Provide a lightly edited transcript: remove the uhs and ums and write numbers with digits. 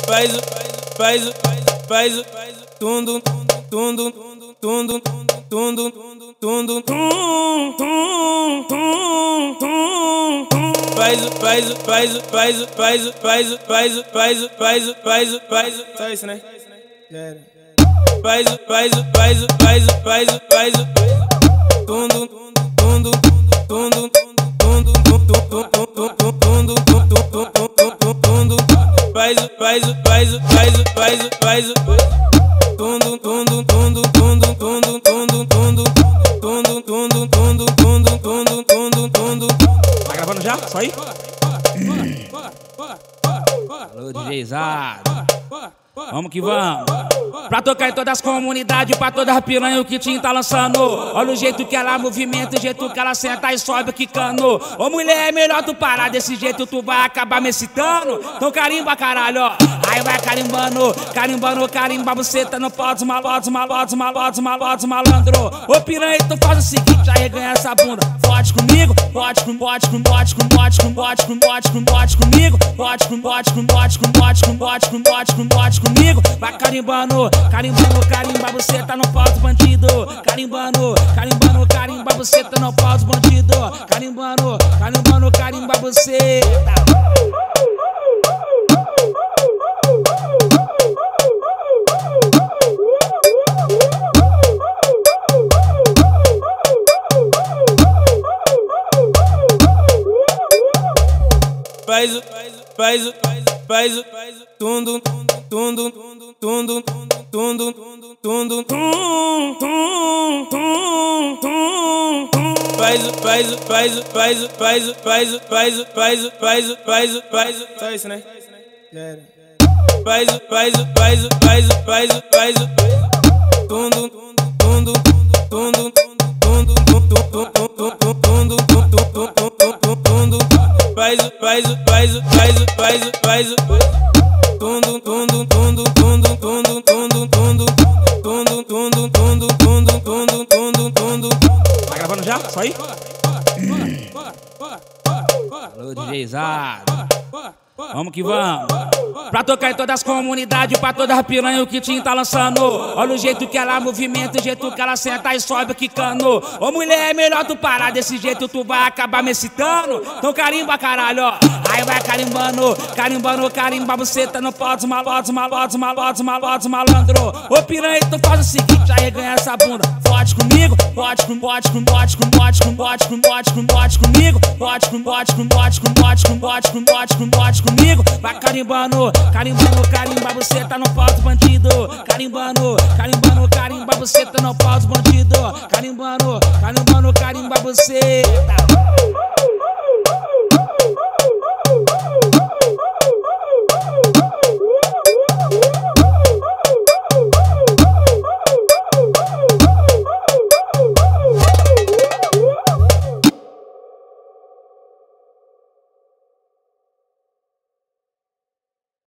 tum só isso, né? Tá gravando já? Só aí? Alô, DJ Zado. Vamos que vamos. Pra tocar em todas as comunidades, pra todas as piranhas, o que Tim tá lançando. Olha o jeito que ela movimenta, o jeito que ela senta e sobe quicando. Ô mulher, é melhor tu parar desse jeito, tu vai acabar me excitando. Então carimba, caralho, ó. Aí vai carimbando, carimbando, carimba, você tá no pau dos malotes, malandro. Ô piranha, tu faz o seguinte, arreganha essa bunda. Bote comigo, bote comigo, bote comigo. Vai carimbando, carimba, você tá no pau dos bandido. Carimbando, carimba, você tá no pau dos bandido. Carimbando, carimba, você tá. Faz o tum só isso, né? Faz o Tá gravando já? Só aí? Alô, DJ Zado. Vamos que vamos. Pra tocar em todas as comunidades, pra todas as piranhas, o que Tim tá lançando. Olha o jeito que ela movimenta, o jeito que ela senta e sobe quicando. Ô mulher, é melhor tu parar desse jeito, tu vai acabar me excitando. Então carimba, caralho, ó. Aí vai carimbando, carimba, você tá no pau dos malotes, malandro. Ô piranha, tu faz o seguinte, arreganha essa bunda. Bote comigo, bote comigo, vai carimbando, carimba, você tá no pau dos bandido. Carimbando, carimba, você tá no pau dos bandido. Carimbando, carimba, você tá.